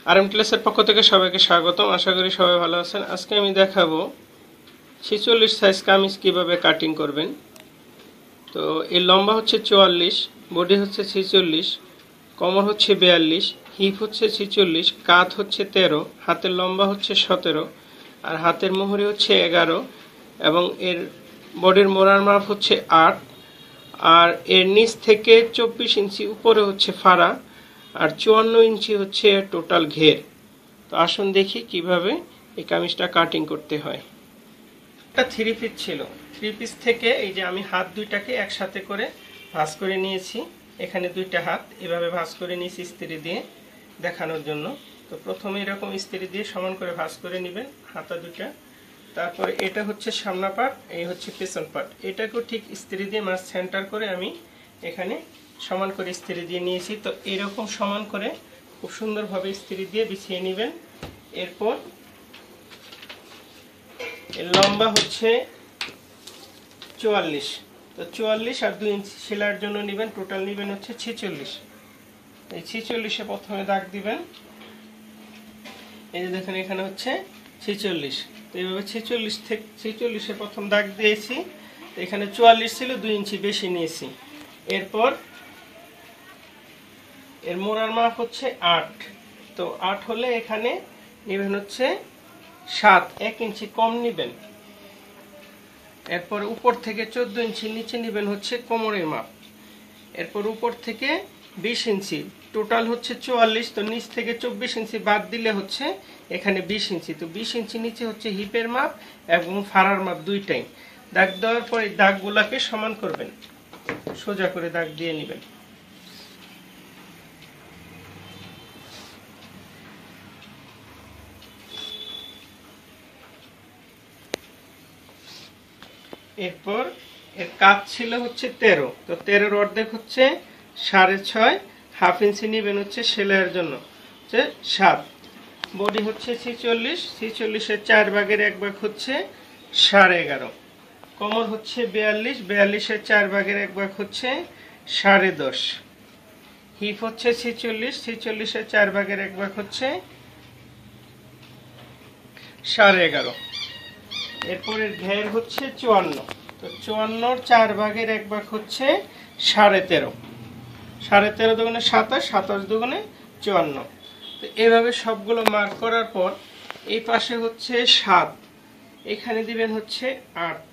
RM ক্লাসের পক্ষ থেকে সবাইকে স্বাগতম। আশা করি সবাই ভালো আছেন। আজকে আমি দেখাবো 46 সাইজ কামিজ কিভাবে কাটিং করবেন। তো এর লম্বা হচ্ছে 44, বডি হচ্ছে 46, কোমর হচ্ছে 42, হিপ হচ্ছে 46, কাঁধ হচ্ছে 13, হাতের লম্বা হচ্ছে 17 আর হাতের মোহরি হচ্ছে 11 এবং এর বডির মোড়ার মাপ হচ্ছে 8 আর এর নিচ থেকে 24 ইঞ্চি উপরে হচ্ছে ফাড়া আর 54 ইঞ্চি হচ্ছে টোটাল ঘের। তো আসুন দেখি কিভাবে এই কামিজটা কাটিং করতে হয়। একটা 3 পিস ছিল, 3 পিস থেকে এই যে আমি হাত দুইটাকে একসাথে করে ভাঁজ করে নিয়েছি। এখানে দুইটা হাত এভাবে ভাঁজ করে নিয়েছি ইস্ত্রি দিয়ে দেখানোর জন্য। তো প্রথমে এরকম ইস্ত্রি দিয়ে সমান করে ভাঁজ করে নেবেন হাতা দুইটা। তারপরে এটা হচ্ছে সামনা পার্ট, এই হচ্ছে পেছন পার্ট। এটাকেও ঠিক ইস্ত্রি দিয়ে মাঝ সেন্টার করে আমি এখানে সমান করে ইস্ত্রি দিয়ে নিয়েছি। তো এরকম সমান করে খুব সুন্দরভাবে ইস্ত্রি দিয়ে বিছিয়ে নেবেন। এরপর এর লম্বা হচ্ছে 44, তো 44 আর 2 ইঞ্চি সেলাইয়ের জন্য নেবেন, টোটাল নেবেন হচ্ছে 46। এই 46-এ প্রথমে দাগ দিবেন। এই যে দেখেন এখানে হচ্ছে 46, তো এইভাবে 46 থেকে 46-এ প্রথম দাগ দিয়েছি। এখানে 44 ছিল, 2 ইঞ্চি বেশি নিয়েছি। এরপর এর মোড়ার মাপ হচ্ছে 8, তো 8 হলে এখানে নেবেন হচ্ছে 7, 1 ইঞ্চি কম নেবেন। এরপর উপর থেকে 14 ইঞ্চি নিচে নেবেন হচ্ছে কোমরের মাপ। এরপর উপর থেকে 20 ইঞ্চি, টোটাল হচ্ছে 44, তো নিচ থেকে 24 ইঞ্চি বাদ দিলে হচ্ছে এখানে 20 ইঞ্চি। তো 20 ইঞ্চি নিচে হচ্ছে হিপের মাপ এবং ফাড়ার মাপ দুইটাই। দাগ দেওয়ার পর এই দাগগুলোকে সমান করবেন, সোজা করে দাগ দিয়ে নেবেন। এরপর এর কাজ ছিল হচ্ছে 13, তো 13-এর অর্ধেক হচ্ছে 6.5, হাফ ইঞ্চি নেবেন হচ্ছে সেলাইয়ের জন্য হচ্ছে 7। বডি হচ্ছে 46, 46-এর 4 ভাগের 1 ভাগ হচ্ছে 11.5। কোমর হচ্ছে 42, 42-এর 4 ভাগের 1 ভাগ হচ্ছে 10.5। হিপ হচ্ছে 46, 46-এর 4 ভাগের 1 ভাগ হচ্ছে 11.5। এরপরের ঘের হচ্ছে 54, তো 54-র 4 ভাগের 1 ভাগ হচ্ছে 13.5, 13.5 দুগুণে 27, 27 দুগুণে 54। তো এইভাবে সবগুলো মার্ক করার পর এই পাশে হচ্ছে 7, এখানে দিবেন হচ্ছে 8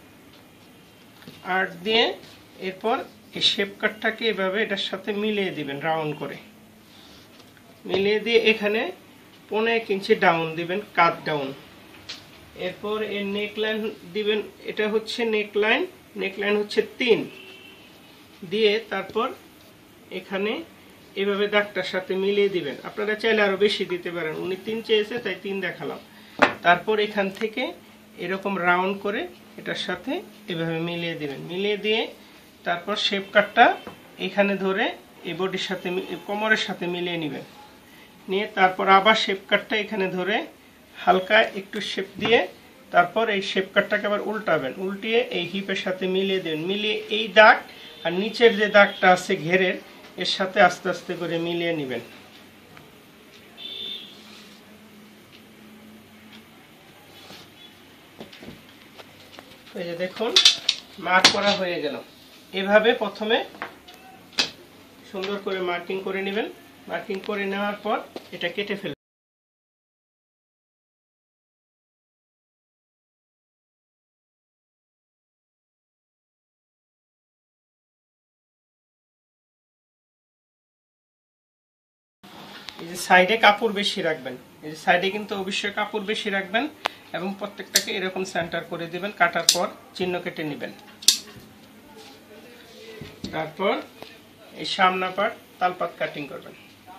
দিয়ে এরপর এই শেপ কাটটাকে এভাবে এটার সাথে মিলিয়ে দিবেন, রাউন্ড করে মিলিয়ে দিয়ে এখানে 1.5 ইঞ্চি ডাউন দিবেন, কাট ডাউন। এরপর এর নেকলাইন দিবেন, এটা হচ্ছে নেকলাইন, নেকলাইন হচ্ছে 3 দিয়ে তারপর এখানে এভাবে দাগটার সাথে মিলিয়ে দিবেন। আপনারা চাইলে আরো বেশি দিতে পারেন, উনি 3 চেয়েছে তাই 3 দেখালাম। তারপর এখান থেকে এরকম রাউন্ড করে এটার সাথে এভাবে মিলিয়ে দিবেন, মিলিয়ে দিয়ে তারপর শেপ কাটটা এখানে ধরে এই বডির সাথে কোমরের সাথে মিলিয়ে নেবেন, নিয়ে তারপর আবার শেপ কাটটা এখানে ধরে হালকা একটু শেপ দিয়ে তারপর এই শেপ কাটটাকে আবার উল্টাবেন, উল্টিয়ে এই হিপের সাথে মিলিয়ে দেবেন। মিলিয়ে এই দাগ আর নিচের যে দাগটা আছে ঘেরের এর সাথে আস্তে আস্তে করে মিলিয়ে নেবেন। এই যে দেখুন মার্ক করা হয়ে গেল। এভাবে প্রথমে সুন্দর করে মার্কিং করে নেবেন। মার্কিং করে নেওয়ার পর এটা কেটে ফেলবেন। এই যে সাইডে কাপড় বেশি রাখবেন, এই যে সাইডে কিন্তু অবশ্যই কাপড় বেশি রাখবেন এবং প্রত্যেকটাকে এরকম সেন্টার করে দিবেন। কাটার পর চিহ্ন কেটে নেবেন। তারপর এই সামনা পার্ট তালপাত কাটিং করবেন।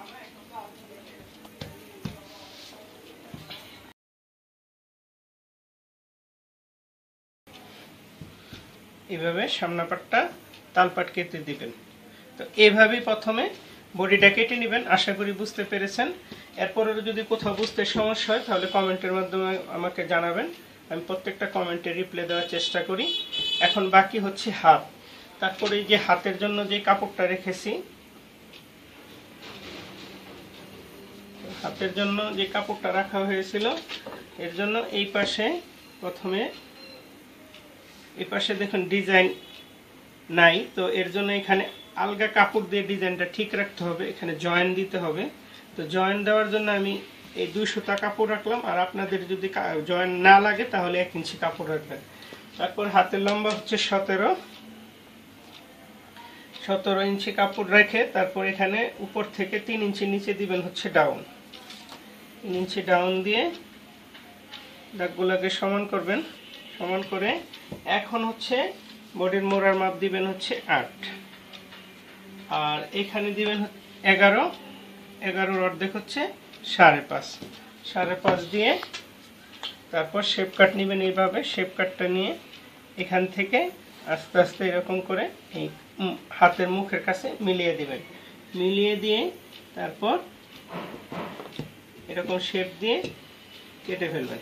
এইভাবে সামনা পার্টটা তালপাট কেটে দিবেন। তো এইভাবেই প্রথমে বডিটা কেটে নেবেন। আশা করি বুঝতে পেরেছেন। এরপরেও যদি কোথাও বুঝতে সমস্যা হয় তাহলে কমেন্টের মাধ্যমে আমাকে জানাবেন, আমি প্রত্যেকটা কমেন্টে রিপ্লাই দেওয়ার চেষ্টা করি। এখন বাকি হচ্ছে হাত। তারপরে এই যে হাতের জন্য যে কাপড়টা রেখেছি হাতের জন্য যে কাপড়টা রাখা হয়েছিল এর জন্য এই পাশে প্রথমে এই পাশে দেখুন ডিজাইন নাই, তো এর জন্য এখানে আলগা কাপড় দিয়ে ডিজাইনটা ঠিক রাখতে হবে, এখানে জয়েন দিতে হবে। তো জয়েন দেওয়ার জন্য আমি এই 2 সুতা কাপড় রাখলাম, আর আপনাদের যদি জয়েন না লাগে তাহলে 1 ইঞ্চি কাপড় রাখবেন। তারপর হাতের লম্বা হচ্ছে 17 ইঞ্চি কাপড় রেখে তারপর এখানে উপর থেকে 3 ইঞ্চি নিচে দিবেন হচ্ছে ডাউন, 3 ইঞ্চি ডাউন দিয়ে দাগগুলোকে সমান করবেন। সমান করে এখন হচ্ছে বডির মোড়ার মাপ দিবেন হচ্ছে 8, আর এখানে দিবেন 11, 11-র অর্ধেক হচ্ছে 5.5 দিয়ে তারপর শেপ কাট নেবেন। এইভাবে শেপ কাটটা নিয়ে এখান থেকে আস্তে আস্তে এরকম করে এই হাতের মুখের কাছে মিলিয়ে দিবেন। মিলিয়ে দিয়ে তারপর এরকম শেপ দিয়ে কেটে ফেলবেন।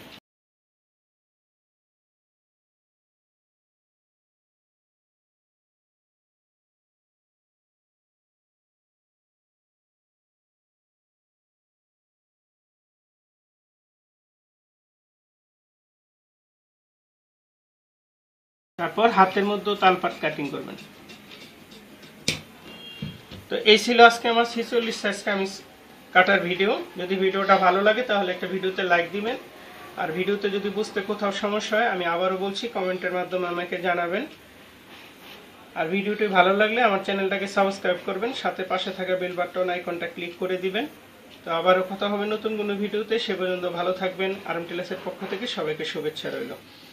তারপর হাতের মধ্যে তালপাত কাটিং করবেন। তো এই ছিল আজকে আমার 46 সাইজ কামিজ কাটার ভিডিও। যদি ভিডিওটা ভালো লাগে তাহলে একটা ভিডিওতে লাইক দিবেন, আর ভিডিওতে যদি বুঝতে কোথাও সমস্যা হয় আমি আবারও বলছি কমেন্টের মাধ্যমে আমাকে জানাবেন। আর ভিডিওটি ভালো লাগলে আমার চ্যানেলটাকে সাবস্ক্রাইব করবেন, সাথে পাশে থাকা বেল বাটন আইকনটা ক্লিক করে দিবেন। তো আবারও কথা হবে নতুন কোনো ভিডিওতে। সে পর্যন্ত ভালো থাকবেন। আরএম টেলার্সের পক্ষ থেকে সবাইকে শুভেচ্ছা রইল।